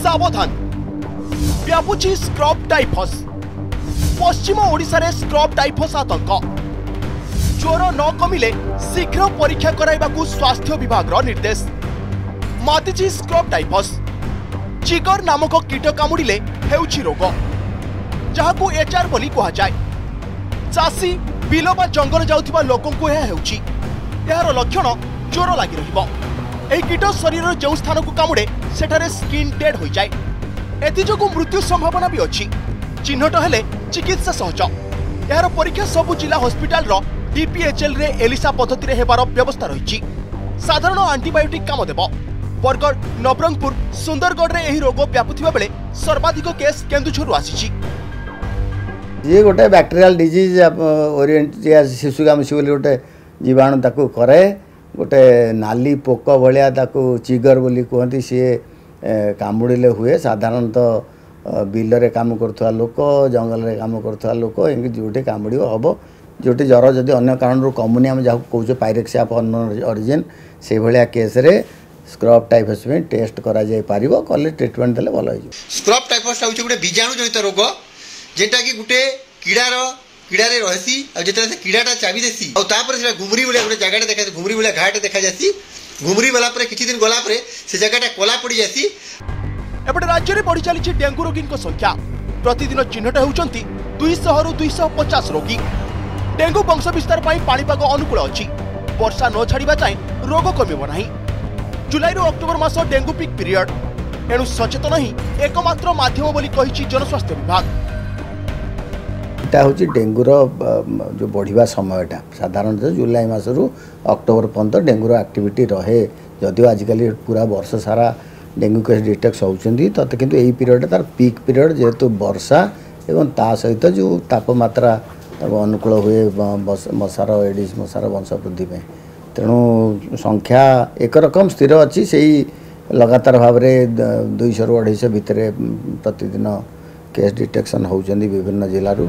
सावधान व्यापुची scrub typhus पश्चिम ओडिशा रे स्क्रब टाइफस आतंक ज्वर न कमिले शीघ्र परीक्षा कराइबाकू स्वास्थ्य विभाग रो निर्देश मातिची स्क्रब टाइफस चिगर नामक कीट कामुड़िले हेउछि रोग जहाकू एचआर बोली कहा जाय चासी बिल बा जंगल जाउथिबा लोकन को हेउछि यार लक्षण ज्वर लागि रहिबो एही कीट शरीर जो स्थान को कामुड़े सेठारे स्किन डेड हो जाए एथि जोगु मृत्यु संभावना भी अछि चिन्हट हेले चिकित्सा सहज यार परीक्षा सबु जिला हॉस्पिटल रो डीपीएचएल रे एलिसा पद्धति रे हेबार व्यवस्था रहिछि साधारण एंटीबायोटिक काम देबो बरगढ़ नवरंगपुर सुंदरगढ़ रे एही रोग व्यापुथिबा बेले सर्वाधिक केस केन्दुझरु आसीछि ये गोटे बैक्टेरियल डिजीज ओरिएंटिया शिशुगामी बोली गोटे जीवाणु ताकू करे गोटे नाली पोक भाया ताकू चिगर बोली कहती सी कामुड़िले हुए साधारणतः बिल रे काम करुवा लोक जंगल रे काम करुवा लोक जो कामुड़ हम जो ज्वर जदि अन्य कारण कमुनी आम जहाँ कौचे पायरेक्सिया ऑफ अननोन ओरिजिन से भाया केस रे स्क्रब टाइफस में टेस्ट करा जाय पारिबो कले ट्रीटमेंट देले भल हो स्क्रब टाइफस होचे गोटे बीजाणु जनित रोग जेटा कि गोटे कीड़ारे रहसी आ जेता से कीड़ाटा चाबी देसी आ तापर से घुमरी वाला गोटे जगह देखा घुमरी वाला घाट देखा जासी घुमरी वाला पर किछि दिन गला पर से जगहटा कोला पड़ी जासी एपटे राज्य रे बढ़ी चली डेंगू रोगी संख्या प्रतिदिन चिन्हट होउचंती 200 रु 250 रोगी डेंगू वंश विस्तार पई पाणीपाग अनुकूल अछि वर्षा न छाड़िबा चाहे रोग कमिबो नाही जुलाई रु अक्टोबर मास डेंगू पीक पीरियड एणु सचेतन ही एकमात्र माध्यम बोली कहिछि जनस्वास्थ्य विभाग यहाँ हूँ डेंगूर जो बढ़िया समयटा साधारणतः जुलाई मसरू अक्टोबर पर्यंत डेंगूर एक्टिविटी रहे जदिव आजिकल पूरा वर्ष सारा डेंगू केस डिटेक्ट होती तथे किंतु यही पीरियड तार पीक पीरियड जेहेतु वर्षा एवं ता सहित जो तापमात्रा अनुकूल हुए मशार एडिस मशार वंश वृद्धि में तेणु संख्या एक रकम स्थिर अच्छी से लगातार भाव में 200 रु 250 भितर प्रतिदिन केस डिटेक्शन होउचंदी विभिन्न जिल्लारू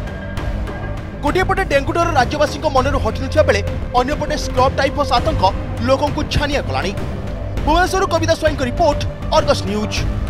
गोटे पटे डेंगू डर राज्यवासी मनरू हटि नथिबा बेले अन्य पटे स्क्रब टाइफस आतंक लोकंकु छानिया कलाणी Bhubaneswar Kavita Swain report Argus news.